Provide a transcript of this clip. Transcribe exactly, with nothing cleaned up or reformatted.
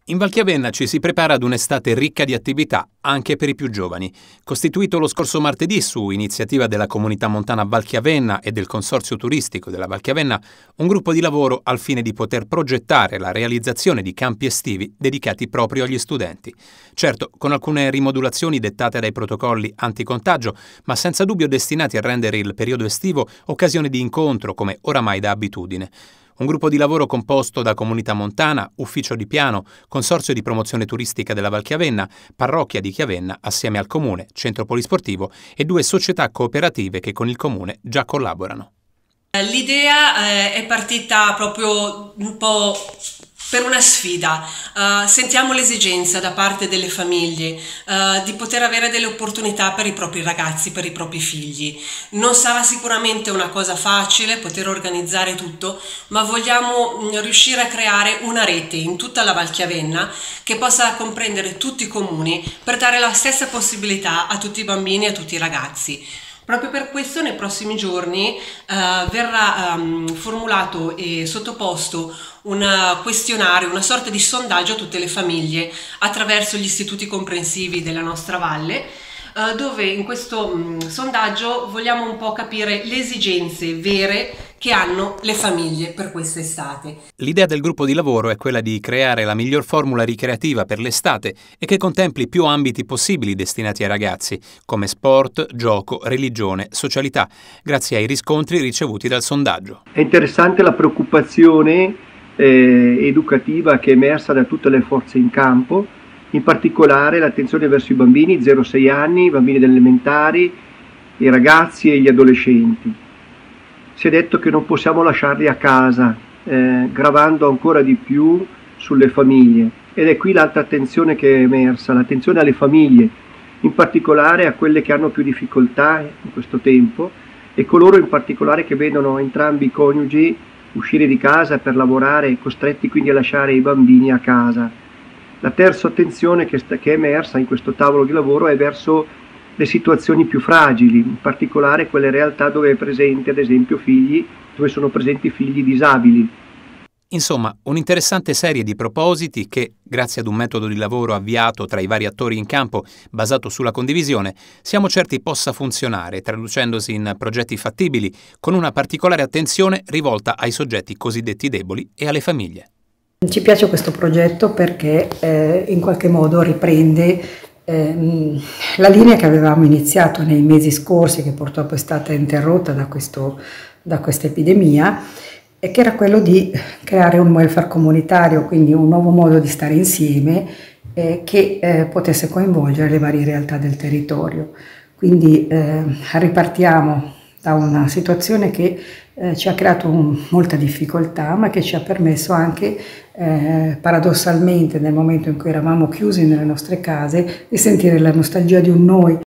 In Val Chiavenna ci si prepara ad un'estate ricca di attività, anche per i più giovani. Costituito lo scorso martedì su iniziativa della Comunità Montana Val Chiavenna e del Consorzio Turistico della Val Chiavenna, un gruppo di lavoro al fine di poter progettare la realizzazione di campi estivi dedicati proprio agli studenti. Certo, con alcune rimodulazioni dettate dai protocolli anticontagio, ma senza dubbio destinati a rendere il periodo estivo occasione di incontro come oramai da abitudine. Un gruppo di lavoro composto da Comunità Montana, Ufficio di Piano, Consorzio di Promozione Turistica della Val Chiavenna, Parrocchia di Chiavenna assieme al Comune, Centro Polisportivo e due società cooperative che con il Comune già collaborano. L'idea eh, è partita proprio un po' per una sfida. Uh, sentiamo l'esigenza da parte delle famiglie uh, di poter avere delle opportunità per i propri ragazzi, per i propri figli. Non sarà sicuramente una cosa facile poter organizzare tutto, ma vogliamo mh, riuscire a creare una rete in tutta la Val Chiavenna che possa comprendere tutti i comuni per dare la stessa possibilità a tutti i bambini e a tutti i ragazzi. Proprio per questo nei prossimi giorni uh, verrà um, formulato e sottoposto un questionario, una sorta di sondaggio a tutte le famiglie attraverso gli istituti comprensivi della nostra valle, uh, dove in questo um, sondaggio vogliamo un po' capire le esigenze vere che hanno le famiglie per quest'estate. L'idea del gruppo di lavoro è quella di creare la miglior formula ricreativa per l'estate e che contempli più ambiti possibili destinati ai ragazzi, come sport, gioco, religione, socialità, grazie ai riscontri ricevuti dal sondaggio. È interessante la preoccupazione eh, educativa che è emersa da tutte le forze in campo, in particolare l'attenzione verso i bambini zero sei anni, i bambini delle elementari, i ragazzi e gli adolescenti. Si è detto che non possiamo lasciarli a casa, eh, gravando ancora di più sulle famiglie. Ed è qui l'altra attenzione che è emersa, l'attenzione alle famiglie, in particolare a quelle che hanno più difficoltà in questo tempo e coloro in particolare che vedono entrambi i coniugi uscire di casa per lavorare, costretti quindi a lasciare i bambini a casa. La terza attenzione che, sta, che è emersa in questo tavolo di lavoro è verso le situazioni più fragili, in particolare quelle realtà dove è presente ad esempio figli, dove sono presenti figli disabili. Insomma, un'interessante serie di propositi che, grazie ad un metodo di lavoro avviato tra i vari attori in campo, basato sulla condivisione, siamo certi possa funzionare, traducendosi in progetti fattibili, con una particolare attenzione rivolta ai soggetti cosiddetti deboli e alle famiglie. Ci piace questo progetto perché eh, in qualche modo riprende eh, la linea che avevamo iniziato nei mesi scorsi, che purtroppo è stata interrotta da, questo, da questa epidemia, e che era quello di creare un welfare comunitario, quindi un nuovo modo di stare insieme eh, che eh, potesse coinvolgere le varie realtà del territorio. Quindi eh, ripartiamo da una situazione che eh, ci ha creato un, molta difficoltà, ma che ci ha permesso anche, eh, paradossalmente, nel momento in cui eravamo chiusi nelle nostre case, di sentire la nostalgia di un noi.